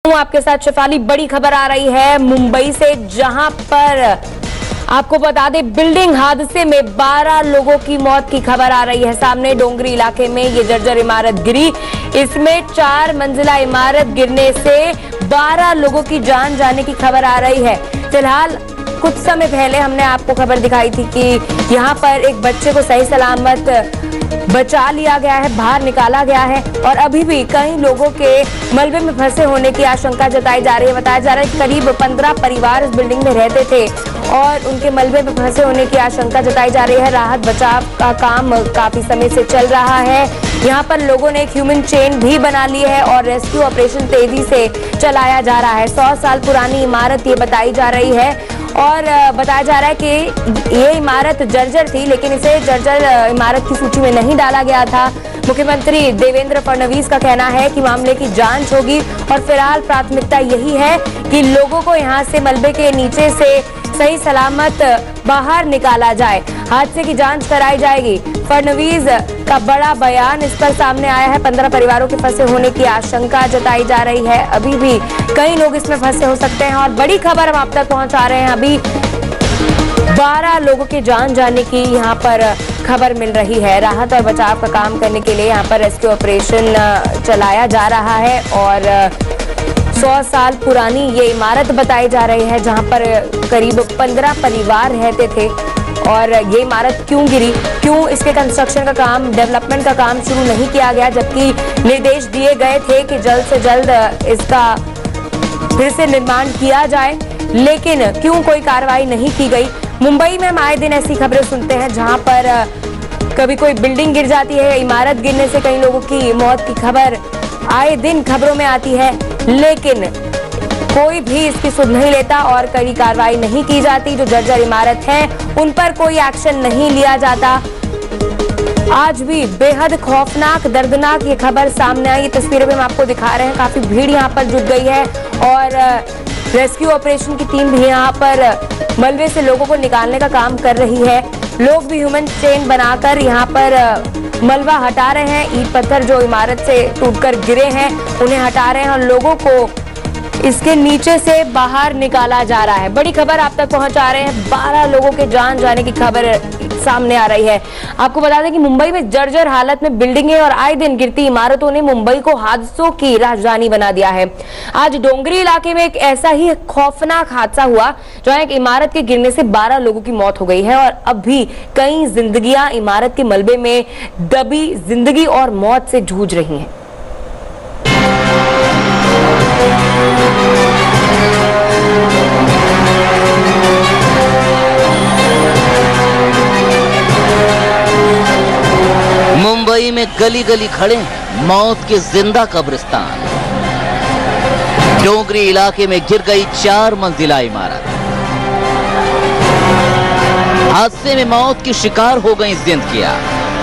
आपके साथ शेफाली, बड़ी खबर आ रही है मुंबई से, जहां पर आपको बता दें बिल्डिंग हादसे में 12 लोगों की मौत की खबर आ रही है सामने। डोंगरी इलाके में ये जर्जर इमारत गिरी, इसमें 4 मंजिला इमारत गिरने से 12 लोगों की जान जाने की खबर आ रही है। फिलहाल कुछ समय पहले हमने आपको खबर दिखाई थी कि यहाँ पर एक बच्चे को सही सलामत बचा लिया गया है, बाहर निकाला गया है और अभी भी कई लोगों के मलबे में फंसे होने की आशंका जताई जा रही है। बताया जा रहा है कि करीब 15 परिवार इस बिल्डिंग में रहते थे और उनके मलबे में फंसे होने की आशंका जताई जा रही है। राहत बचाव का काम काफी समय से चल रहा है। यहाँ पर लोगों ने एक ह्यूमन चेन भी बना ली है और रेस्क्यू ऑपरेशन तेजी से चलाया जा रहा है। 100 साल पुरानी इमारत ये बताई जा रही है और बताया जा रहा है कि ये इमारत जर्जर थी, लेकिन इसे जर्जर इमारत की सूची में नहीं डाला गया था। मुख्यमंत्री देवेंद्र फडणवीस का कहना है कि मामले की जांच होगी और फिलहाल प्राथमिकता यही है कि लोगों को यहां से मलबे के नीचे से सही सलामत बाहर निकाला जाए। हादसे की जांच कराई जाएगी। फडणवीस का बड़ा बयान इस पर सामने आया है। 15 परिवारों के फंसे होने की आशंका जताई जा रही है। अभी भी कई लोग इसमें फंसे हो सकते हैं और बड़ी खबर हम आप तक पहुंचा रहे हैं। अभी 12 लोगों की जान जाने की यहाँ पर खबर मिल रही है। राहत और बचाव का काम करने के लिए यहाँ पर रेस्क्यू ऑपरेशन चलाया जा रहा है और 100 साल पुरानी ये इमारत बताई जा रही है, जहां पर करीब 15 परिवार रहते थे। और ये इमारत क्यों गिरी, क्यों इसके कंस्ट्रक्शन का काम, डेवलपमेंट का काम शुरू नहीं किया गया, जबकि निर्देश दिए गए थे कि जल्द से जल्द इसका फिर से निर्माण किया जाए, लेकिन क्यों कोई कार्रवाई नहीं की गई। मुंबई में हम आए दिन ऐसी खबरें सुनते हैं जहां पर कभी कोई बिल्डिंग गिर जाती है, इमारत गिरने से कई लोगों की मौत की खबर आए दिन खबरों में आती है, लेकिन कोई भी इसकी सुध नहीं लेता और कड़ी कार्रवाई नहीं की जाती। जो जर्जर इमारत है उन पर कोई एक्शन नहीं लिया जाता। आज भी बेहद खौफनाक, दर्दनाक ये खबर सामने आई। तस्वीरें में हम आपको दिखा रहे हैं। काफी भीड़ यहाँ पर जुट गई है और रेस्क्यू ऑपरेशन की टीम भी यहाँ पर मलबे से लोगों को निकालने का काम कर रही है। लोग भी ह्यूमन चेन बनाकर यहाँ पर मलबा हटा रहे हैं। ईंट पत्थर जो इमारत से टूटकर गिरे हैं उन्हें हटा रहे हैं और लोगों को इसके नीचे से बाहर निकाला जा रहा है। बड़ी खबर आप तक पहुंचा रहे हैं। 12 लोगों के जान जाने की खबर सामने आ रही है। आपको बता दें कि मुंबई में जर्जर हालत में बिल्डिंगें और आए दिन गिरती इमारतों ने मुंबई को हादसों की राजधानी बना दिया है। आज डोंगरी इलाके में एक ऐसा ही खौफनाक हादसा हुआ जहां एक इमारत के गिरने से 12 लोगों की मौत हो गई है और अब भी कई जिंदगियां इमारत के मलबे में दबी जिंदगी और मौत से जूझ रही हैं। मुंबई में गली गली खड़े हैं मौत के जिंदा कब्रिस्तान। डोंगरी इलाके में गिर गई 4 मंजिला इमारत। हादसे में मौत की शिकार हो गई जिंदगियां।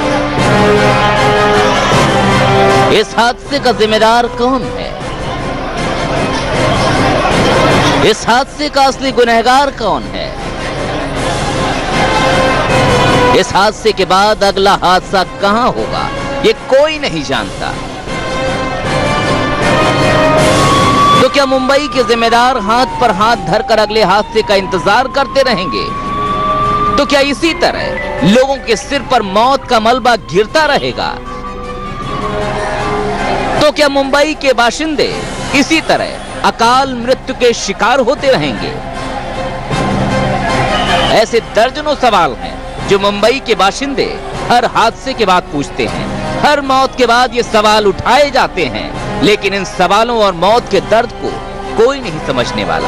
इस हादसे का जिम्मेदार कौन है? इस हादसे का असली गुनहगार कौन है? इस हादसे के बाद अगला हादसा कहां होगा ये कोई नहीं जानता। तो क्या मुंबई के जिम्मेदार हाथ पर हाथ धरकर अगले हादसे का इंतजार करते रहेंगे? तो क्या इसी तरह लोगों के सिर पर मौत का मलबा गिरता रहेगा? तो क्या मुंबई के बाशिंदे इसी तरह अकाल मृत्यु के शिकार होते रहेंगे? ऐसे दर्जनों सवाल हैं जो मुंबई के बाशिंदे हर हादसे के बाद पूछते हैं। हर मौत के बाद ये सवाल उठाए जाते हैं, लेकिन इन सवालों और मौत के दर्द को कोई नहीं समझने वाला।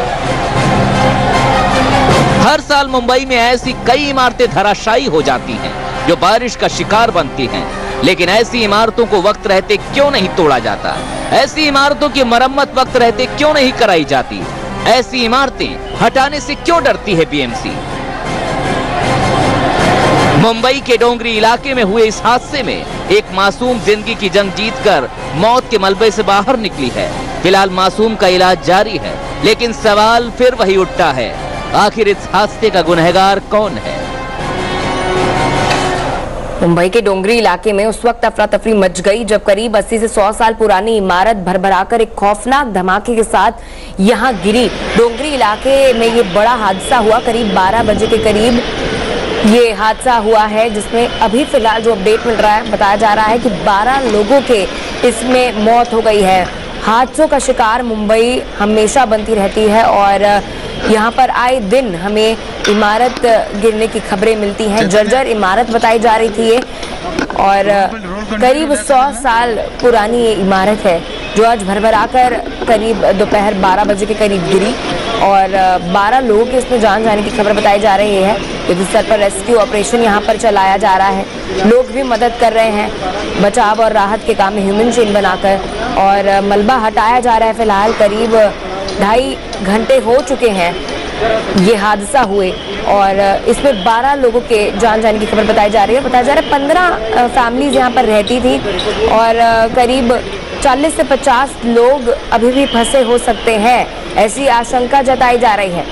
हर साल मुंबई में ऐसी कई इमारतें धराशायी हो जाती हैं जो बारिश का शिकार बनती हैं, लेकिन ऐसी इमारतों को वक्त रहते क्यों नहीं तोड़ा जाता? ऐसी इमारतों की मरम्मत वक्त रहते क्यों नहीं कराई जाती? ऐसी इमारतें हटाने से क्यों डरती है बीएमसी? मुंबई के डोंगरी इलाके में हुए इस हादसे में एक मासूम जिंदगी की जंग जीतकर मौत के मलबे से बाहर निकली है। फिलहाल मासूम का इलाज जारी है, लेकिन सवाल फिर वही उठता है, आखिर इस हादसे का गुनहगार कौन है? मुंबई के डोंगरी इलाके में उस वक्त अफरा तफरी मच गई जब करीब 80 से 100 साल पुरानी इमारत भरभराकर एक खौफनाक धमाके के साथ यहां गिरी। डोंगरी इलाके में ये बड़ा हादसा हुआ। करीब 12 बजे के करीब ये हादसा हुआ है, जिसमें अभी फिलहाल जो अपडेट मिल रहा है, बताया जा रहा है कि 12 लोगों के इसमें मौत हो गई है। हादसों का शिकार मुंबई हमेशा बनती रहती है और यहाँ पर आए दिन हमें इमारत गिरने की खबरें मिलती हैं। जर्जर इमारत बताई जा रही थी ये, और करीब 100 साल पुरानी ये इमारत है जो आज भरभराकर करीब दोपहर 12 बजे के करीब गिरी और 12 लोगों के इसमें जान जाने की खबर बताई जा रही है। युद्ध स्तर पर रेस्क्यू ऑपरेशन यहाँ पर चलाया जा रहा है। लोग भी मदद कर रहे हैं बचाव और राहत के काम में ह्यूमन चेन बनाकर, और मलबा हटाया जा रहा है। फिलहाल करीब 2.5 घंटे हो चुके हैं ये हादसा हुए और इसमें 12 लोगों के जान जाने की खबर बताई जा रही है। बताया जा रहा है 15 फैमिलीज यहाँ पर रहती थी और करीब 40 से 50 लोग अभी भी फंसे हो सकते हैं, ऐसी आशंका जताई जा रही है।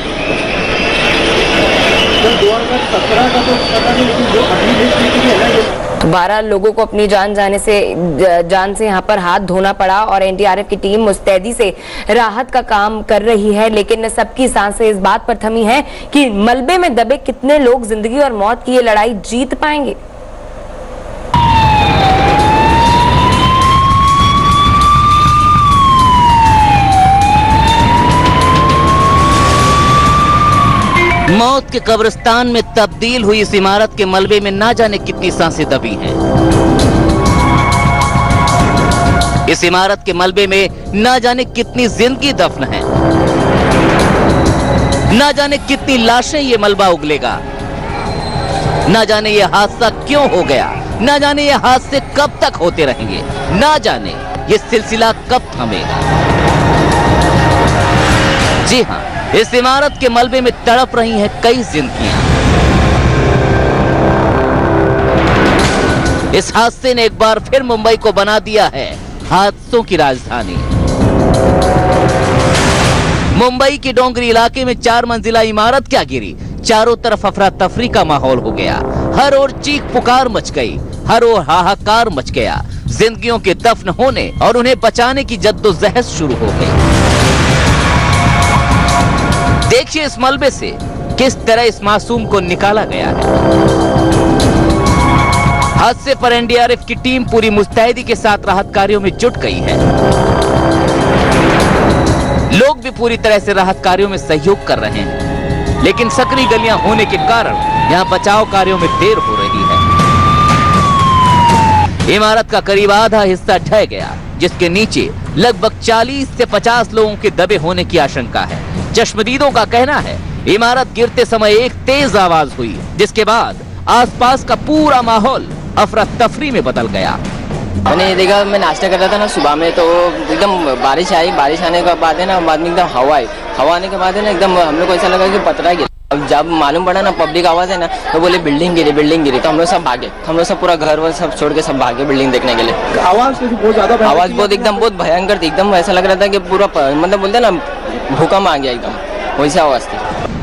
12 लोगों को अपनी जान से यहाँ पर हाथ धोना पड़ा और एनडीआरएफ की टीम मुस्तैदी से राहत का काम कर रही है, लेकिन सबकी सांसें इस बात पर थमी है कि मलबे में दबे कितने लोग जिंदगी और मौत की ये लड़ाई जीत पाएंगे। मौत के कब्रिस्तान में तब्दील हुई इस इमारत के मलबे में ना जाने कितनी सांसें दबी हैं। इस इमारत के मलबे में ना जाने कितनी जिंदगी दफन है, ना जाने कितनी लाशें ये मलबा उगलेगा, ना जाने ये हादसा क्यों हो गया, ना जाने ये हादसे कब तक होते रहेंगे, ना जाने ये सिलसिला कब थमेगा। जी हां, इस इमारत के मलबे में तड़प रही हैं कई जिंदगियां। इस हादसे ने एक बार फिर मुंबई को बना दिया है हादसों की राजधानी। मुंबई के डोंगरी इलाके में 4 मंजिला इमारत क्या गिरी, चारों तरफ अफरा तफरी का माहौल हो गया। हर ओर चीख पुकार मच गई, हर ओर हाहाकार मच गया। जिंदगियों के दफन होने और उन्हें बचाने की जद्दोजहद शुरू हो गई। देखिए इस मलबे से किस तरह इस मासूम को निकाला गया है। हादसे पर एनडीआरएफ की टीम पूरी मुस्तैदी के साथ राहत कार्यों में जुट गई है। लोग भी पूरी तरह से राहत कार्यों में सहयोग कर रहे हैं, लेकिन सकरी गलियां होने के कारण यहां बचाव कार्यों में देर हो रही है। इमारत का करीब आधा हिस्सा ढह गया, जिसके नीचे लगभग 40 से 50 लोगों के दबे होने की आशंका है। चश्मदीदों का कहना है इमारत गिरते समय एक तेज आवाज हुई, जिसके बाद आसपास का पूरा माहौल अफरा तफरी में बदल गया। मैंने ये देखा, मैं नाश्ता कर रहा था ना सुबह में, तो एकदम बारिश आई। बारिश आने के बाद है ना, बाद में एकदम हवा आई। हवा आने के बाद है ना, एकदम हम लोग को ऐसा लगा कि पतरा गिरा। अब जब मालूम पड़ा ना पब्लिक आवाज है ना, तो बोले बिल्डिंग गिरी। तो हम लोग सब भागे, हम लोग सब पूरा घर वर सब छोड़ के सब भागे बिल्डिंग देखने के लिए। आवाज बहुत ज्यादा, आवाज बहुत भयंकर थी। एकदम ऐसा लग रहा था कि पूरा मतलब बोलते ना भूकंप आ गया, एकदम वैसी आवाज थी।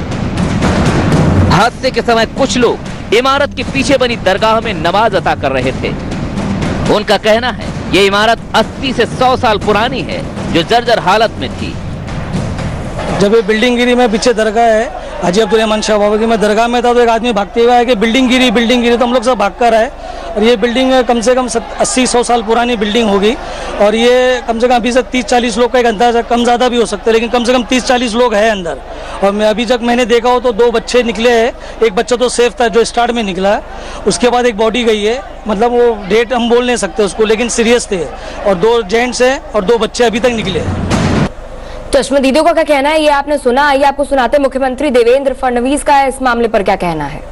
हादसे के समय कुछ लोग इमारत के पीछे बनी दरगाह में नमाज अता कर रहे थे। उनका कहना है ये इमारत 80 से 100 साल पुरानी है, जो जर्जर हालत में थी। जब ये बिल्डिंग गिरी, मैं पीछे दरगाह है हाजी अब्दुल रहमान शाह बाबा की, मैं दरगाह में था तो एक आदमी भागते हुए आया कि बिल्डिंग गिरी। तो हम लोग सब भाग कर आए और ये बिल्डिंग कम से कम 80-100 साल पुरानी बिल्डिंग होगी और ये कम से कम अभी से 30-40 लोग का एक अंदाजा, कम ज़्यादा भी हो सकते हैं, लेकिन कम से कम 30-40 लोग हैं अंदर। और मैं अभी तक मैंने देखा हो तो 2 बच्चे निकले हैं। एक बच्चा तो सेफ था जो स्टार्ट में निकला, उसके बाद एक बॉडी गई है, मतलब वो डेट हम बोल नहीं सकते उसको, लेकिन सीरियस थे। और 2 जेंट्स हैं और 2 बच्चे अभी तक निकले हैं। चश्मदीदों का क्या कहना है ये आपने सुना। आइए आपको सुनाते मुख्यमंत्री देवेंद्र फडणवीस का इस मामले पर क्या कहना है।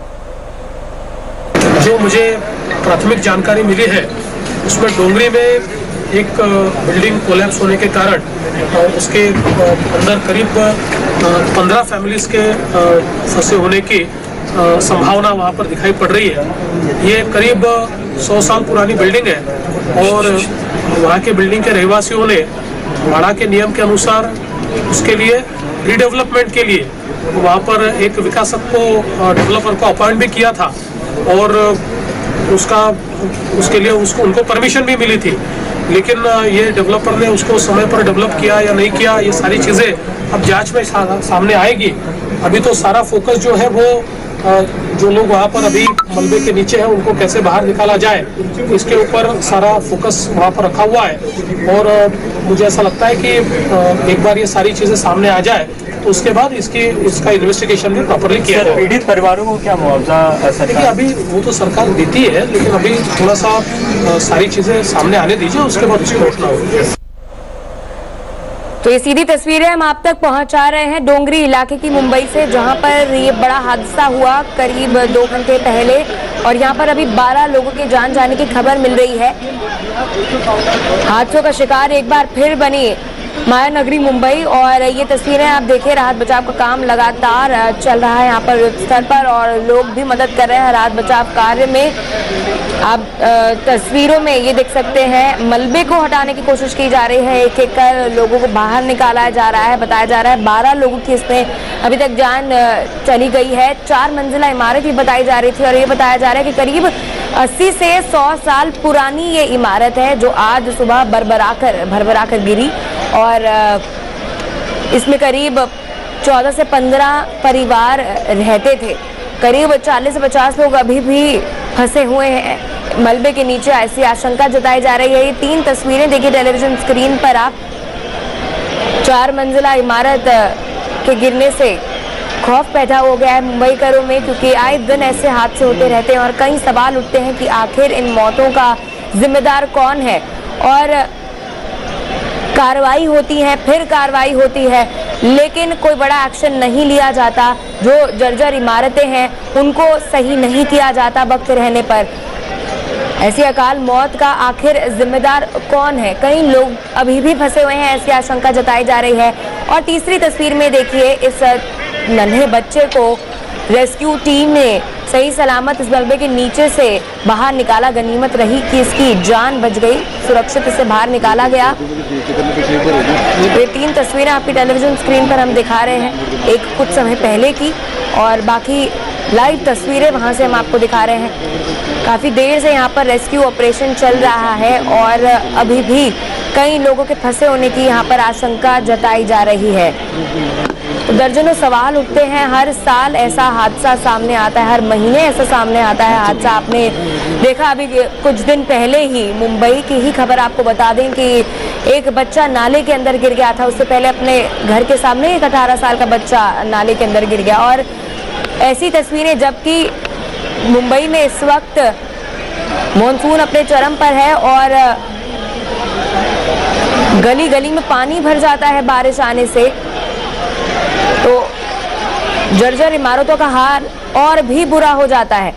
जो मुझे प्राथमिक जानकारी मिली है उसमें डोंगरी में एक बिल्डिंग कोलैप्स होने के कारण उसके अंदर करीब 15 फैमिलीज के फंसे होने की संभावना वहाँ पर दिखाई पड़ रही है। ये करीब 100 साल पुरानी बिल्डिंग है और वहाँ के बिल्डिंग के रहवासियों ने वाड़ा के नियम के अनुसार उसके लिए रीडेवलपमेंट के लिए वहाँ पर एक विकासक को, डेवलपर को अपॉइंट भी किया था और उसके लिए उनको परमिशन भी मिली थी, लेकिन ये डेवलपर ने उसको समय पर डेवलप किया या नहीं किया, ये सारी चीज़ें अब जांच में सामने आएगी। अभी तो सारा फोकस जो है वो जो लोग वहाँ पर अभी मलबे के नीचे हैं उनको कैसे बाहर निकाला जाए, इसके ऊपर सारा फोकस वहाँ पर रखा हुआ है। और मुझे ऐसा लगता है कि एक बार ये सारी चीज़ें सामने आ जाए तो उसके बाद इसका इन्वेस्टिगेशन भी प्रॉपरली किया जाए। पीड़ित परिवारों को क्या मुआवजा? देखिए अभी वो तो सरकार देती है, लेकिन अभी थोड़ा सा सारी चीज़ें सामने आने दीजिए, उसके बाद उसकी घोषणा होगी। तो ये सीधी तस्वीरें हम आप तक पहुंचा रहे हैं डोंगरी इलाके की मुंबई से, जहां पर ये बड़ा हादसा हुआ करीब 2 घंटे पहले, और यहां पर अभी 12 लोगों की जान जाने की खबर मिल रही है। हादसों का शिकार एक बार फिर बनी माया नगरी मुंबई, और ये तस्वीरें आप देखिए, राहत बचाव का काम लगातार चल रहा है यहाँ पर स्तर पर, और लोग भी मदद कर रहे हैं राहत बचाव कार्य में। आप तस्वीरों में ये देख सकते हैं, मलबे को हटाने की कोशिश की जा रही है, एक एक कर लोगों को बाहर निकाला जा रहा है। बताया जा रहा है 12 लोगों की इसमें अभी तक जान चली गई है। 4 मंजिला इमारत भी बताई जा रही थी, और ये बताया जा रहा है कि करीब 80 से 100 साल पुरानी ये इमारत है, जो आज सुबह भरभरा कर गिरी, और इसमें करीब 14 से 15 परिवार रहते थे। करीब 40 से 50 लोग अभी भी फंसे हुए हैं मलबे के नीचे, ऐसी आशंका जताई जा रही है। ये 3 तस्वीरें देखिए टेलीविजन स्क्रीन पर आप। 4 मंजिला इमारत के गिरने से खौफ पैदा हो गया है मुंबईकरों में, क्योंकि आए दिन ऐसे हादसे होते रहते हैं और कई सवाल उठते हैं कि आखिर इन मौतों का जिम्मेदार कौन है। और कार्रवाई होती है, फिर कार्रवाई होती है, लेकिन कोई बड़ा एक्शन नहीं लिया जाता। जो जर्जर इमारतें हैं उनको सही नहीं किया जाता वक्त रहने पर। ऐसी अकाल मौत का आखिर जिम्मेदार कौन है? कई लोग अभी भी फंसे हुए हैं, ऐसी आशंका जताई जा रही है। और तीसरी तस्वीर में देखिए, इस नन्हे बच्चे को रेस्क्यू टीम ने सही सलामत इस मलबे के नीचे से बाहर निकाला। गनीमत रही कि इसकी जान बच गई, सुरक्षित इसे बाहर निकाला गया। ये 3 तस्वीरें आपकी टेलीविजन स्क्रीन पर हम दिखा रहे हैं, एक कुछ समय पहले की, और बाकी लाइव तस्वीरें वहां से हम आपको दिखा रहे हैं। काफी देर से यहाँ पर रेस्क्यू ऑपरेशन चल रहा है, और अभी भी कई लोगों के फंसे होने की यहाँ पर आशंका जताई जा रही है। तो दर्जनों सवाल उठते हैं, हर साल ऐसा हादसा सामने आता है, हर महीने ऐसा सामने आता है हादसा। आपने देखा अभी कुछ दिन पहले ही मुंबई की ही खबर आपको बता दें कि एक बच्चा नाले के अंदर गिर गया था। उससे पहले अपने घर के सामने एक 18 साल का बच्चा नाले के अंदर गिर गया। और ऐसी तस्वीरें, जबकि मुंबई में इस वक्त मॉनसून अपने चरम पर है और गली गली में पानी भर जाता है बारिश आने से, तो जर्जर इमारतों का हाल और भी बुरा हो जाता है।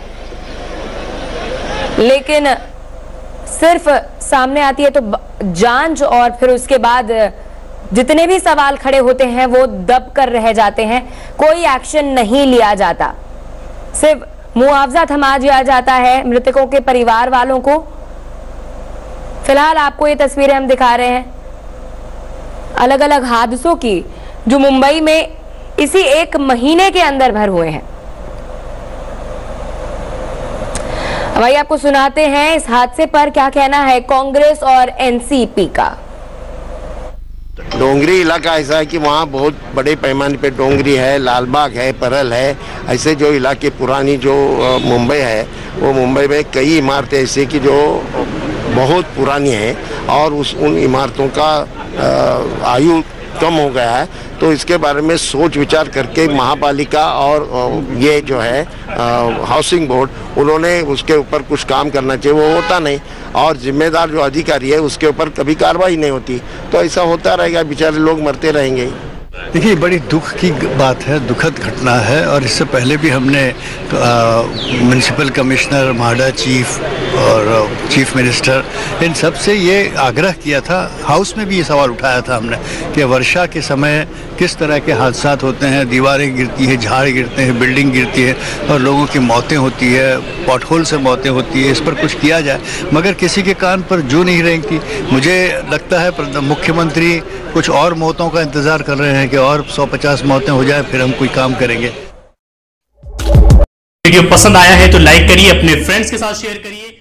लेकिन सिर्फ सामने आती है तो जांच, और फिर उसके बाद जितने भी सवाल खड़े होते हैं वो दब कर रह जाते हैं। कोई एक्शन नहीं लिया जाता, सिर्फ मुआवजा थमा दिया जाता है मृतकों के परिवार वालों को। फिलहाल आपको ये तस्वीरें हम दिखा रहे हैं अलग अलग हादसों की, जो मुंबई में इसी एक महीने के अंदर भर हुए हैं। अब आइए आपको सुनाते हैं इस हादसे पर क्या कहना है कांग्रेस और एनसीपी का। डोंगरी इलाका ऐसा है कि वहाँ बहुत बड़े पैमाने पे डोंगरी है, लालबाग है, परल है, ऐसे जो इलाके पुरानी जो मुंबई है, वो मुंबई में कई इमारतें ऐसी कि जो बहुत पुरानी है और उन इमारतों का आयु कम हो गया है। तो इसके बारे में सोच विचार करके महापालिका और ये जो है हाउसिंग बोर्ड, उन्होंने उसके ऊपर कुछ काम करना चाहिए, वो होता नहीं, और जिम्मेदार जो अधिकारी है उसके ऊपर कभी कार्रवाई नहीं होती। तो ऐसा होता रहेगा, बेचारे लोग मरते रहेंगे। देखिए, बड़ी दुख की बात है, दुखद घटना है। और इससे पहले भी हमने म्युनिसिपल कमिश्नर, म्हाडा चीफ और चीफ मिनिस्टर, इन सब से ये आग्रह किया था, हाउस में भी ये सवाल उठाया था हमने कि वर्षा के समय किस तरह के हादसात होते हैं, दीवारें गिरती हैं, झाड़ गिरते हैं, बिल्डिंग गिरती है और लोगों की मौतें होती है, पॉटहोल से मौतें होती है। इस पर कुछ किया जाए, मगर किसी के कान पर जू नहीं रेंगती। मुझे लगता है मुख्यमंत्री कुछ और मौतों का इंतज़ार कर रहे हैं कि और 150 मौतें हो जाए, फिर हम कोई काम करेंगे। वीडियो पसंद आया है तो लाइक करिए, अपने फ्रेंड्स के साथ शेयर करिए।